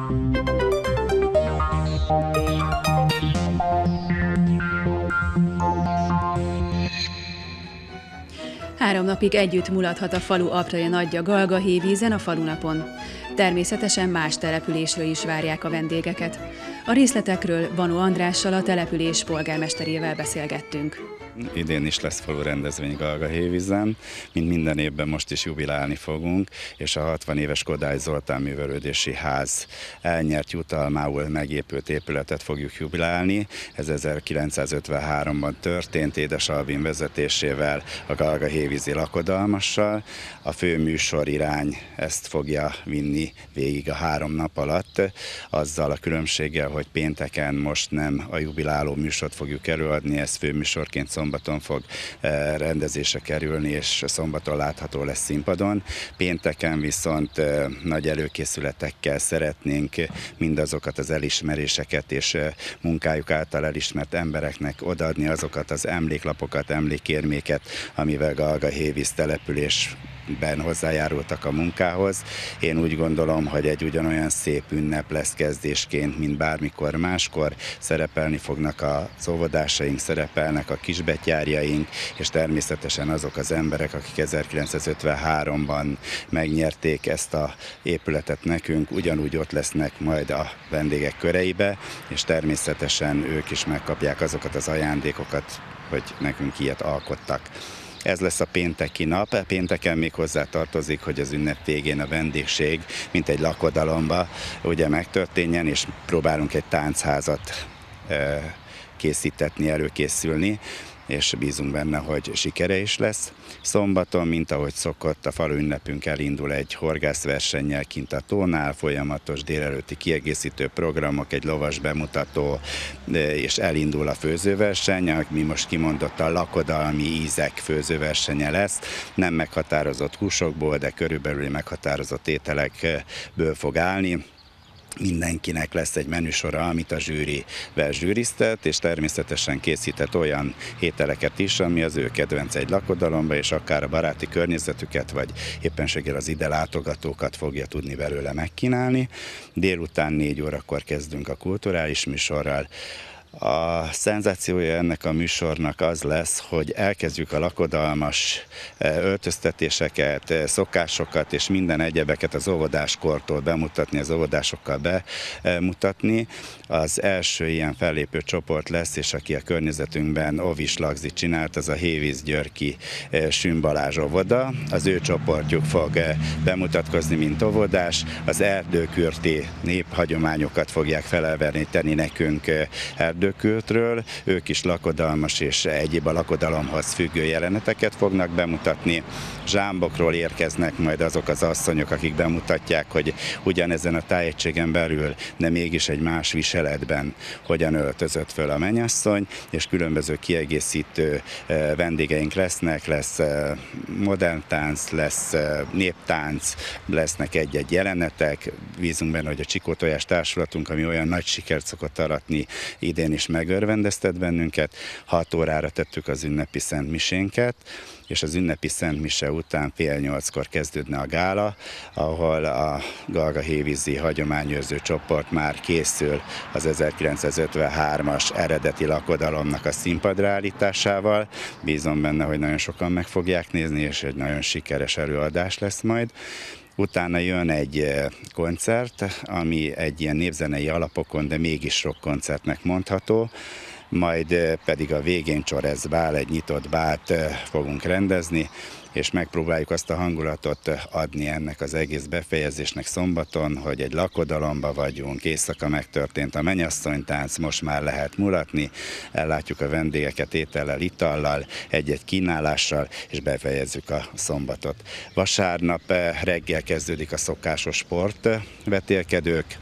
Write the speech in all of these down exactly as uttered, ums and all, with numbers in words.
Három napig együtt mulathat a falu apraja nagyja Galga-hévízen a falunapon. Természetesen más településről is várják a vendégeket. A részletekről Vanó Andrással, a település polgármesterével beszélgettünk. Idén is lesz falu rendezvény Galga-hévízen, mint minden évben most is jubilálni fogunk, és a hatvan éves Kodály Zoltán Művelődési Ház elnyert jutalmául megépült épületet fogjuk jubilálni. Ez ezerkilencszázötvenháromban történt, Édes Albin vezetésével, a Galga-hévízi lakodalmassal. A fő műsor irány ezt fogja vinni végig a három nap alatt, azzal a különbséggel, hogy pénteken most nem a jubiláló műsort fogjuk előadni, ez főműsorként szombaton fog rendezésre kerülni, és szombaton látható lesz színpadon. Pénteken viszont nagy előkészületekkel szeretnénk mindazokat az elismeréseket és munkájuk által elismert embereknek odaadni azokat az emléklapokat, emlékérméket, amivel Galga-hévíz település ben hozzájárultak a munkához. Én úgy gondolom, hogy egy ugyanolyan szép ünnep lesz kezdésként, mint bármikor máskor. Szerepelni fognak az óvodásaink, szerepelnek a kisbetyárjaink, és természetesen azok az emberek, akik ezerkilencszázötvenháromban megnyerték ezt az épületet nekünk, ugyanúgy ott lesznek majd a vendégek köreibe, és természetesen ők is megkapják azokat az ajándékokat, hogy nekünk ilyet alkottak. Ez lesz a pénteki nap. Pénteken még hozzá tartozik, hogy az ünnep végén a vendégség, mint egy lakodalomba, ugye megtörténjen, és próbálunk egy táncházat készítetni, előkészülni, és bízunk benne, hogy sikere is lesz. Szombaton, mint ahogy szokott, a falu ünnepünk elindul egy horgászversennyel kint a tónál, folyamatos délelőtti kiegészítő programok, egy lovas bemutató, és elindul a főzőverseny, ami most kimondottan lakodalmi ízek főzőversenye lesz. Nem meghatározott húsokból, de körülbelül meghatározott ételekből fog állni. Mindenkinek lesz egy menüsora, amit a zsűrivel zsűriztet, és természetesen készített olyan ételeket is, ami az ő kedvenc egy lakodalomba, és akár a baráti környezetüket, vagy éppenséggel az ide látogatókat fogja tudni belőle megkínálni. Délután négy órakor kezdünk a kulturális műsorral. A szenzációja ennek a műsornak az lesz, hogy elkezdjük a lakodalmas öltöztetéseket, szokásokat és minden egyebeket az óvodáskortól bemutatni, az óvodásokkal bemutatni. Az első ilyen fellépő csoport lesz, és aki a környezetünkben Ovis Lagzi csinált, az a Hévíz-Györki Sün Balázs óvoda. Az ő csoportjuk fog bemutatkozni, mint óvodás. Az erdőkürti néphagyományokat fogják felelveníteni nekünk erdőkürtről. Ők is lakodalmas és egyéb a lakodalomhoz függő jeleneteket fognak bemutatni. Zsámbokról érkeznek majd azok az asszonyok, akik bemutatják, hogy ugyanezen a tájegységen belül, de mégis egy más viseletben hogyan öltözött föl a mennyasszony, és különböző kiegészítő vendégeink lesznek, lesz modern tánc, lesz néptánc, lesznek egy-egy jelenetek. Bízunk benne, hogy a Csikó Tojás Társulatunk, ami olyan nagy sikert szokott aratni, idén is megörvendeztet bennünket. hat órára tettük az ünnepi szentmisénket, és az ünnepi szentmise után fél nyolckor kezdődne a gála, ahol a Galga-hévízi hagyományőrző csoport már készül az ezerkilencszázötvenhármas eredeti lakodalomnak a színpadra állításával. Bízom benne, hogy nagyon sokan meg fogják nézni, és egy nagyon sikeres előadás lesz majd. Utána jön egy koncert, ami egy ilyen népzenei alapokon, de mégis rock koncertnek mondható, majd pedig a végén Csoresz bál, egy nyitott bált fogunk rendezni, és megpróbáljuk azt a hangulatot adni ennek az egész befejezésnek szombaton, hogy egy lakodalomba vagyunk, éjszaka megtörtént a mennyasszonytánc, most már lehet mulatni, ellátjuk a vendégeket étellel, itallal, egy-egy kínálással, és befejezzük a szombatot. Vasárnap reggel kezdődik a szokásos sportvetélkedők.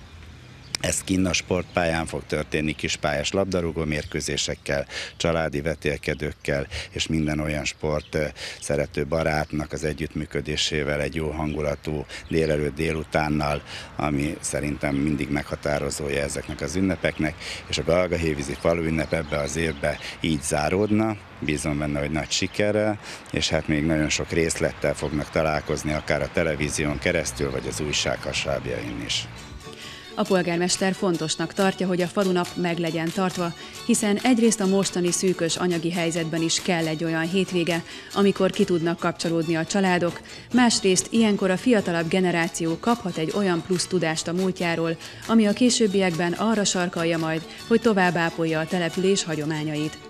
Ez kinn a sportpályán fog történni, kispályás labdarúgó mérkőzésekkel, családi vetélkedőkkel, és minden olyan sport szerető barátnak az együttműködésével, egy jó hangulatú délelőtt délutánnal, ami szerintem mindig meghatározója ezeknek az ünnepeknek, és a Galga-hévízi falu ünnep ebbe az évbe így záródna. Bízom benne, hogy nagy sikerrel, és hát még nagyon sok részlettel fognak találkozni, akár a televízión keresztül, vagy az újság hasábjain is. A polgármester fontosnak tartja, hogy a falunap meg legyen tartva, hiszen egyrészt a mostani szűkös anyagi helyzetben is kell egy olyan hétvége, amikor ki tudnak kapcsolódni a családok, másrészt ilyenkor a fiatalabb generáció kaphat egy olyan plusz tudást a múltjáról, ami a későbbiekben arra sarkalja majd, hogy tovább ápolja a település hagyományait.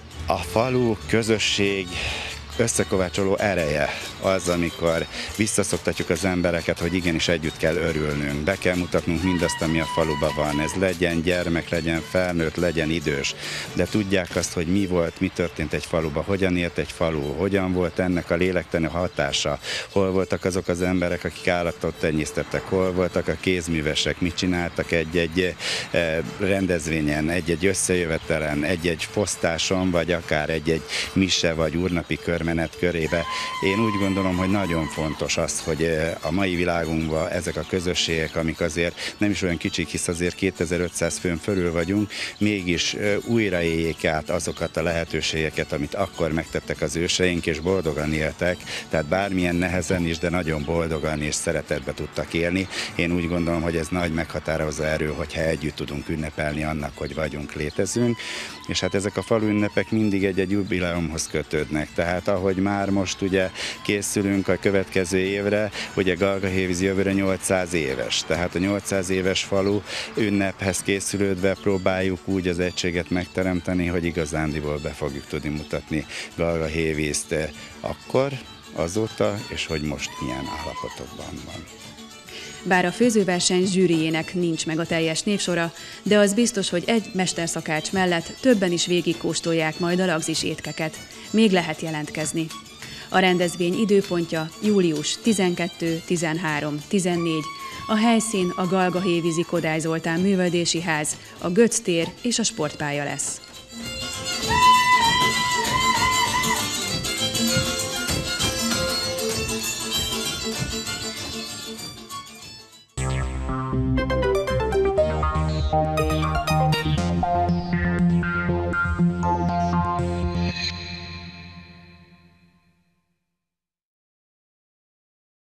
A falu, közösség, összekovácsoló ereje az, amikor visszaszoktatjuk az embereket, hogy igenis együtt kell örülnünk. Be kell mutatnunk mindazt, ami a faluban van. Ez legyen gyermek, legyen felnőtt, legyen idős. De tudják azt, hogy mi volt, mi történt egy faluban, hogyan élt egy falu, hogyan volt ennek a lélektani hatása, hol voltak azok az emberek, akik állatot tenyésztettek, hol voltak a kézművesek, mit csináltak egy-egy rendezvényen, egy-egy összejövetelen, egy-egy fosztáson, vagy akár egy-egy mise vagy úrnapi körmenet körébe. Én úgy gondolom, hogy nagyon fontos az, hogy a mai világunkban ezek a közösségek, amik azért nem is olyan kicsik, hisz azért kétezer-ötszáz főn fölül vagyunk, mégis újraéljék át azokat a lehetőségeket, amit akkor megtettek az őseink, és boldogan éltek, tehát bármilyen nehezen is, de nagyon boldogan és szeretetbe tudtak élni. Én úgy gondolom, hogy ez nagy meghatározó erő, hogyha együtt tudunk ünnepelni annak, hogy vagyunk, létezünk, és hát ezek a falu ünnepek mindig egy-egy jubileumhoz kötődnek, tehát ahogy már most ugye készülünk a következő évre, ugye Galgahévíz jövőre nyolcszáz éves, tehát a nyolcszáz éves falu ünnephez készülődve próbáljuk úgy az egységet megteremteni, hogy igazándiból be fogjuk tudni mutatni Galgahévízt akkor, azóta, és hogy most milyen állapotokban van. Bár a főzőverseny zsűriének nincs meg a teljes névsora, de az biztos, hogy egy mesterszakács mellett többen is végigkóstolják majd a lagzis étkeket. Még lehet jelentkezni. A rendezvény időpontja július tizenkettő, tizenhárom, tizennégy, a helyszín a Galgahévízi Kodály Zoltán Művelődési Ház, a Götz tér és a sportpálya lesz.